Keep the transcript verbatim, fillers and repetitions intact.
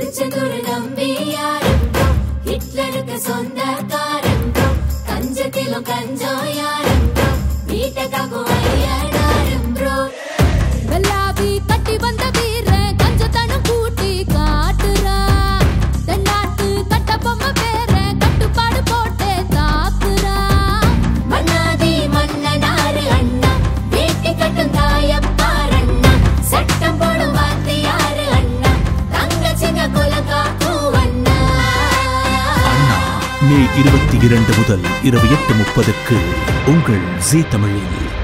Tiruchendur நம்பியாரும் bro, ஹிட்லருக்கு சொந்தக்காரன் bro, கஞ்சத்திலும் Ganjam யாரும் bro, வீட்டக்காகும் ஐயனாரும் bro. வெள்ளாவி கட்டி வந்த வீரன் கஞ்சத்தனம் கூட்டி காட்டுறா, தென்னாட்டு கட்ட பொம்மை பேர கட்டுப்பாடு போட்டே தாக்குறா. மன்னாதி மன்னனாரு அண்ணா, வேட்டி கட்டும் தாயப்பாரண்ணா, சட்டம் போடும் வாத்தியாரு அண்ணா, தங்கச்சிங்க குலகாக்கும் அண்ணா. அண்ணா மே இருபத்தி இரண்டு முதல் இரவு எட்டு முப்பதுக்கு உங்கள் ஜீ தமிழில்.